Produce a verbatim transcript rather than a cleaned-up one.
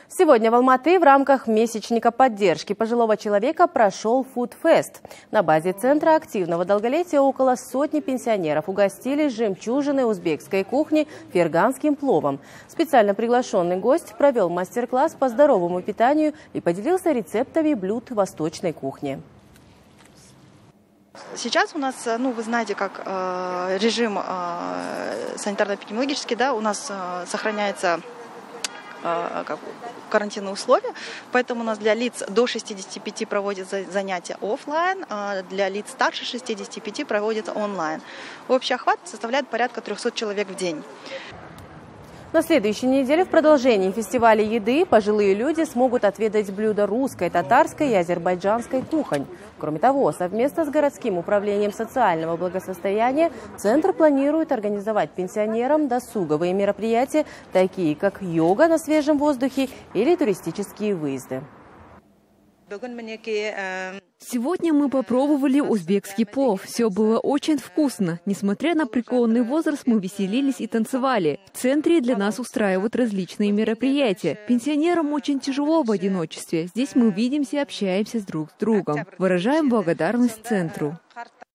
Сегодня в Алматы в рамках месячника поддержки пожилого человека прошел фудфест. На базе Центра активного долголетия около сотни пенсионеров угостились жемчужиной узбекской кухни ферганским пловом. Специально приглашенный гость провел мастер-класс по здоровому питанию и поделился рецептами блюд восточной кухни. Сейчас у нас, ну, вы знаете, как э, режим э, санитарно-эпидемиологический, да, у нас э, сохраняется э, как, карантинные условия, поэтому у нас для лиц до шестидесяти пяти проводятся занятия офлайн, а для лиц старше шестидесяти пяти проводятся онлайн. Общий охват составляет порядка трёхсот человек в день. На следующей неделе в продолжении фестиваля еды пожилые люди смогут отведать блюда русской, татарской и азербайджанской кухонь. Кроме того, совместно с городским управлением социального благосостояния Центр планирует организовать пенсионерам досуговые мероприятия, такие как йога на свежем воздухе или туристические выезды. Сегодня мы попробовали узбекский плов. Все было очень вкусно. Несмотря на преклонный возраст, мы веселились и танцевали. В центре для нас устраивают различные мероприятия. Пенсионерам очень тяжело в одиночестве. Здесь мы видимся и общаемся с друг с другом. Выражаем благодарность центру.